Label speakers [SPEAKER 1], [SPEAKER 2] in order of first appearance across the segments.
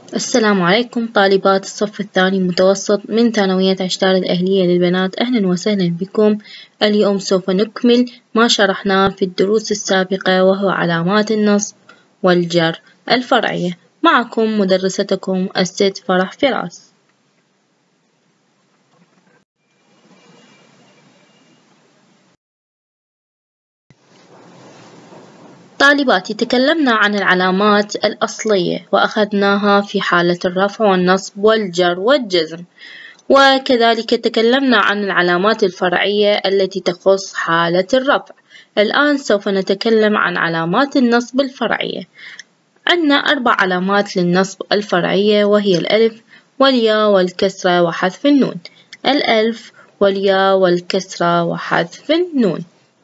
[SPEAKER 1] السلام عليكم طالبات الصف الثاني متوسط من ثانوية عشتار الأهلية للبنات، أهلا وسهلا بكم. اليوم سوف نكمل ما شرحناه في الدروس السابقة وهو علامات النصب والجر الفرعية. معكم مدرستكم الست فرح فراس. طالباتي، تكلمنا عن العلامات الأصلية وأخذناها في حالة الرفع والنصب والجر والجزم، وكذلك تكلمنا عن العلامات الفرعية التي تخص حالة الرفع. الآن سوف نتكلم عن علامات النصب الفرعية. عندنا 4 علامات للنصب الفرعية، وهي الألف والياء والكسرة وحذف النون. الألف والياء والكسرة وحذف النون.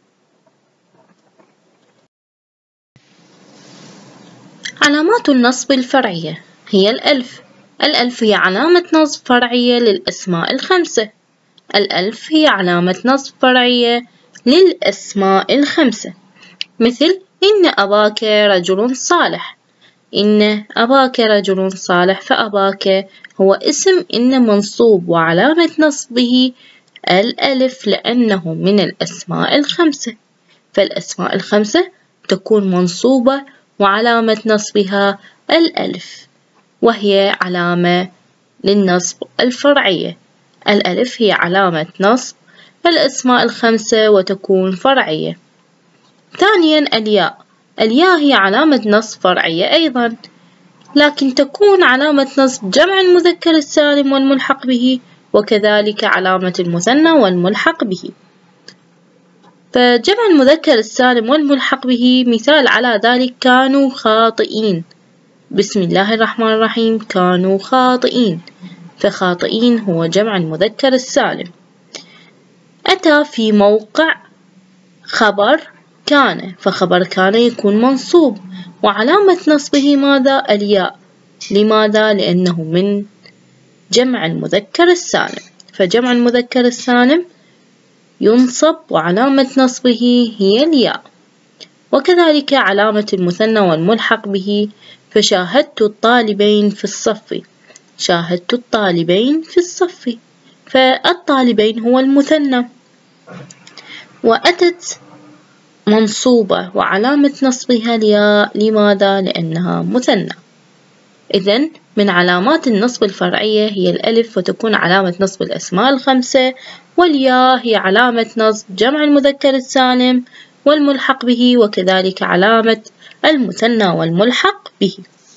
[SPEAKER 1] علامات النصب الفرعية هي الألف. الألف هي علامة نصب فرعية للأسماء الخمسة. الألف هي علامة نصب فرعية للأسماء الخمسة، مثل إن أباك رجل صالح. إن أباك رجل صالح، فأباك هو اسم إن منصوب وعلامة نصبه الألف لأنه من الأسماء الخمسة، فالأسماء الخمسة تكون منصوبة وعلامة نصبها الألف، وهي علامة للنصب الفرعية. الألف هي علامة نصب الأسماء الخمسة وتكون فرعية. ثانياً الياء. الياء هي علامة نصب فرعية أيضاً، لكن تكون علامة نصب جمع المذكر السالم والملحق به، وكذلك علامة المثنى والملحق به. فجمع المذكر السالم والملحق به مثال على ذلك كانوا خاطئين. بسم الله الرحمن الرحيم، كانوا خاطئين، فخاطئين هو جمع المذكر السالم. أتى في موقع خبر كان، فخبر كان يكون منصوب وعلامة نصبه ماذا؟ الياء. لماذا؟ لأنه من جمع المذكر السالم، فجمع المذكر السالم ينصب وعلامة نصبه هي الياء. وكذلك علامة المثنى والملحق به، فشاهدت الطالبين في الصف. شاهدت الطالبين في الصف، فالطالبين هو المثنى، وأتت منصوبة وعلامة نصبها الياء. لماذا؟ لأنها مثنى. إذن من علامات النصب الفرعية هي الألف، وتكون علامة نصب الأسماء الخمسة، والياء هي علامة نصب جمع المذكر السالم والملحق به، وكذلك علامة المثنى والملحق به.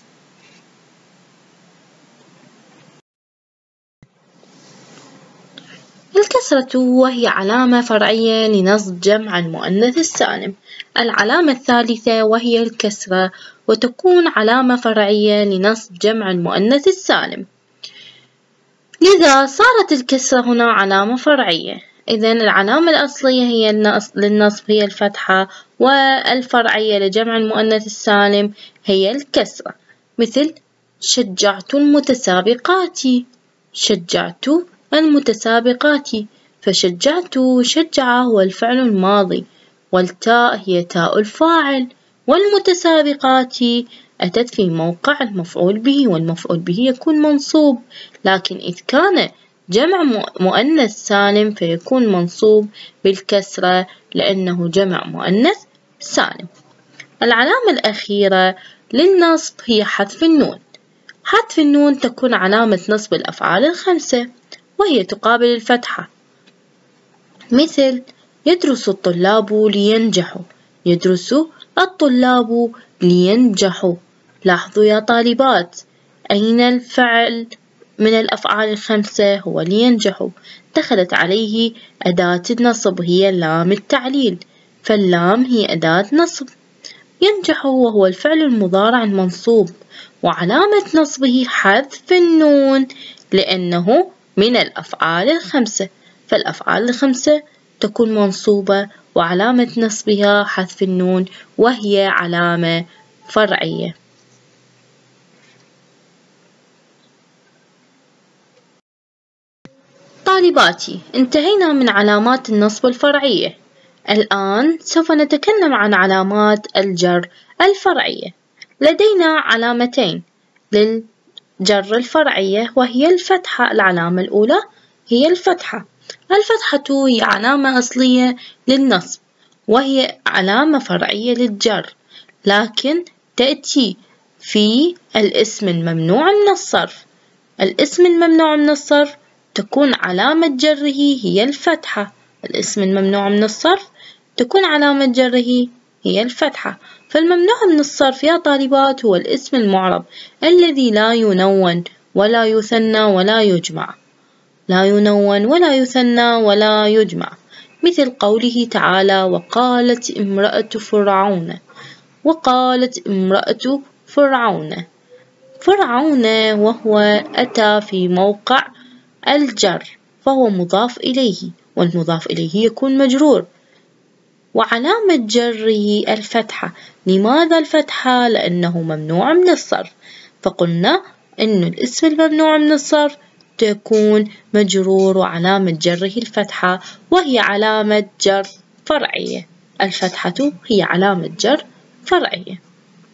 [SPEAKER 1] الكسرة وهي علامة فرعية لنصب جمع المؤنث السالم. العلامة الثالثة وهي الكسرة، وتكون علامة فرعية لنصب جمع المؤنث السالم، لذا صارت الكسرة هنا علامة فرعية. إذن العلامة الأصلية هي للنصب هي الفتحة، والفرعية لجمع المؤنث السالم هي الكسرة، مثل شجعت المتسابقات. شجعت المتسابقات، فشجعت شجع هو الفعل الماضي، والتاء هي تاء الفاعل، والمتسابقات أتت في موقع المفعول به، والمفعول به يكون منصوب، لكن إذ كان جمع مؤنث سالم فيكون منصوب بالكسرة لأنه جمع مؤنث سالم. العلامة الأخيرة للنصب هي حذف النون. حذف النون تكون علامة نصب الأفعال الخمسة، وهي تقابل الفتحة، مثل يدرس الطلاب لينجحوا. يدرس الطلاب لينجحوا. لاحظوا يا طالبات، أين الفعل من الأفعال الخمسة؟ هو لينجحوا. دخلت عليه أداة النصب هي لام التعليل، فاللام هي أداة نصب. ينجحوا وهو الفعل المضارع المنصوب، وعلامة نصبه حذف النون لأنه من الأفعال الخمسة، فالأفعال الخمسة تكون منصوبة وعلامة نصبها حذف النون، وهي علامة فرعية. طالباتي، انتهينا من علامات النصب الفرعية. الآن سوف نتكلم عن علامات الجر الفرعية. لدينا علامتين جر الفرعية وهي الفتحة. العلامة الأولى هي الفتحة. الفتحة هي علامة أصلية للنصب وهي علامة فرعية للجر، لكن تأتي في الاسم الممنوع من الصرف. الاسم الممنوع من الصرف تكون علامة جره هي الفتحة. الاسم الممنوع من الصرف تكون علامة جره هي الفتحة. فالممنوع من الصرف يا طالبات هو الاسم المعرب الذي لا ينون ولا يثنى ولا يجمع. لا ينون ولا يثنى ولا يجمع، مثل قوله تعالى: وقالت امرأة فرعون. وقالت امرأة فرعون. فرعون وهو أتى في موقع الجر فهو مضاف إليه، والمضاف إليه يكون مجرور، وعلامة جره الفتحة. لماذا الفتحة؟ لأنه ممنوع من الصرف، فقلنا إن الاسم الممنوع من الصرف تكون مجرور وعلامة جره الفتحة، وهي علامة جر فرعية. الفتحة هي علامة جر فرعية.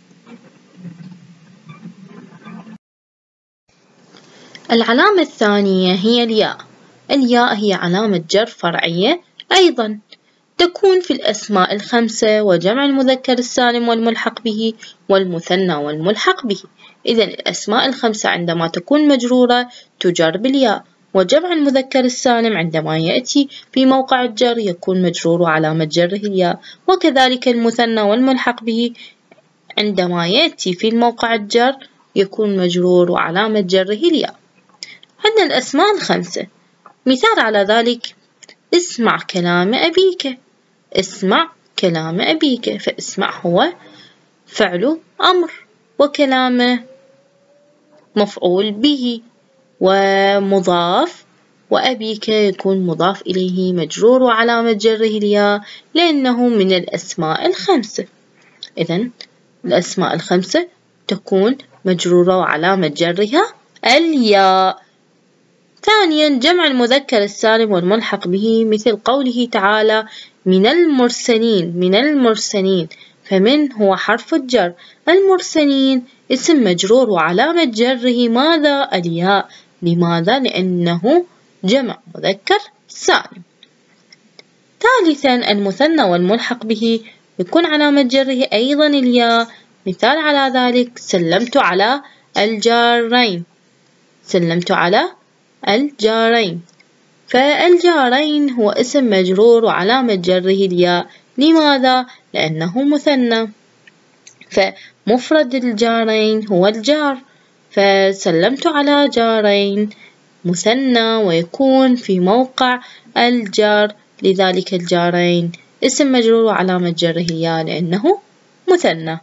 [SPEAKER 1] العلامة الثانية هي الياء. الياء هي علامة جر فرعية أيضا، تكون في الأسماء الخمسة وجمع المذكر السالم والملحق به والمثنى والملحق به. إذا الأسماء الخمسة عندما تكون مجرورة تجر بالياء، وجمع المذكر السالم عندما يأتي في موقع الجر يكون مجرور وعلامة جره الياء، وكذلك المثنى والملحق به عندما يأتي في الموقع الجر يكون مجرور وعلامة جره الياء. عندنا الأسماء الخمسة، مثال على ذلك: اسمع كلام أبيك. اسمع كلام أبيك، فاسمع هو فعل أمر، وكلامه مفعول به ومضاف، وأبيك يكون مضاف إليه مجرور وعلامة جره الياء لأنه من الأسماء الخمسة. إذن الأسماء الخمسة تكون مجرورة وعلامة جرها الياء. ثانيا جمع المذكر السالم والملحق به، مثل قوله تعالى: من المرسلين. من المرسلين، فمن هو حرف الجر، المرسلين اسم مجرور وعلامة جره ماذا؟ الياء. لماذا؟ لأنه جمع مذكر سالم. ثالثا المثنى والملحق به يكون علامة جره أيضا الياء، مثال على ذلك: سلمت على الجارين. سلمت على الجارين، فالجارين هو اسم مجرور وعلامة جره الياء. لماذا؟ لأنه مثنى، فمفرد الجارين هو الجار، فسلمت على جارين مثنى ويكون في موقع الجار، لذلك الجارين اسم مجرور وعلامة جره الياء لأنه مثنى.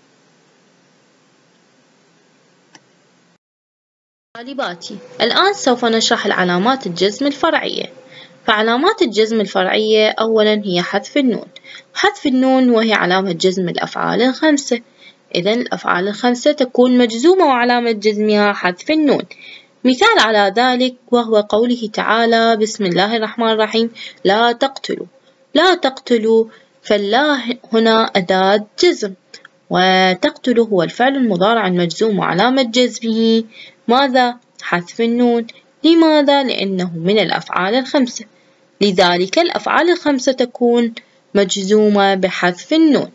[SPEAKER 1] طالباتي، الآن سوف نشرح العلامات الجزم الفرعية. فعلامات الجزم الفرعية أولا هي حذف النون. حذف النون وهي علامة جزم الأفعال الخمسة. إذن الأفعال الخمسة تكون مجزومة وعلامة جزمها حذف النون. مثال على ذلك وهو قوله تعالى: بسم الله الرحمن الرحيم: لا تقتلوا. لا تقتلوا، فاللا هنا أداة جزم، وتقتل هو الفعل المضارع المجزوم وعلامة جزمه ماذا؟ حذف النون. لماذا؟ لأنه من الأفعال الخمسة، لذلك الأفعال الخمسة تكون مجزومة بحذف النون.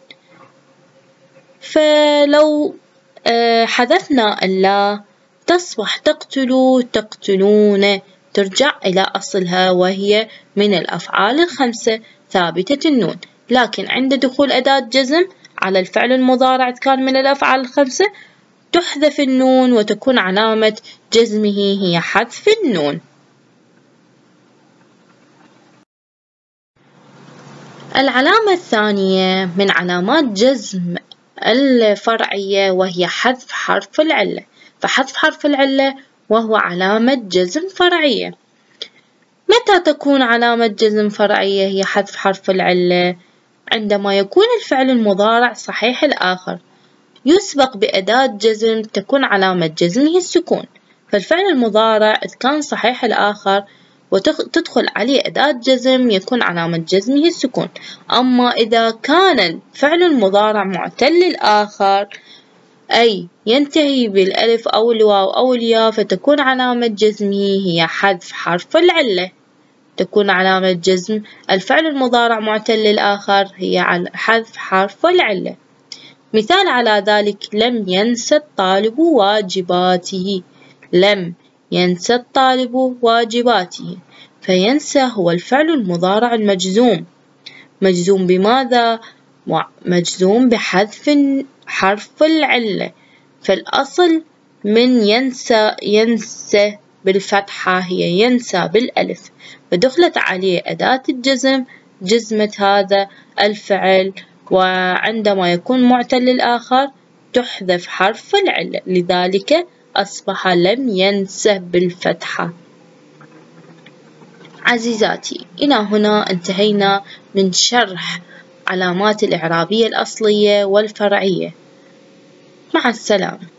[SPEAKER 1] فلو حذفنا اللا تصبح تقتلوا تقتلون، ترجع إلى أصلها وهي من الأفعال الخمسة ثابتة النون، لكن عند دخول أداة جزم على الفعل المضارع كان من الأفعال الخمسة تحذف النون وتكون علامة جزمه هي حذف النون. العلامة الثانية من علامات جزم الفرعية وهي حذف حرف العلة. فحذف حرف العلة وهو علامة جزم فرعية. متى تكون علامة جزم فرعية هي حذف حرف العلة؟ عندما يكون الفعل المضارع صحيح الآخر يسبق بأداة جزم تكون علامة جزمه السكون. فالفعل المضارع إذا كان صحيح الآخر وتدخل عليه أداة جزم يكون علامة جزمه السكون. أما إذا كان الفعل المضارع معتل الآخر أي ينتهي بالألف أو الواو أو الياء، فتكون علامة جزمه هي حذف حرف العلة. تكون علامة جزم الفعل المضارع معتل الآخر هي حذف حرف العلة. مثال على ذلك: لم ينس الطالب واجباته. لم ينس الطالب واجباته، فينسى هو الفعل المضارع المجزوم. مجزوم بماذا؟ مجزوم بحذف حرف العلة، فالأصل من ينسى بالفتحة هي ينسى بالألف، فدخلت عليه أداة الجزم جزمت هذا الفعل، وعندما يكون معتل الآخر تحذف حرف العلة، لذلك أصبح لم ينسه بالفتحة. عزيزاتي، إلى هنا انتهينا من شرح علامات الإعرابية الأصلية والفرعية. مع السلامة.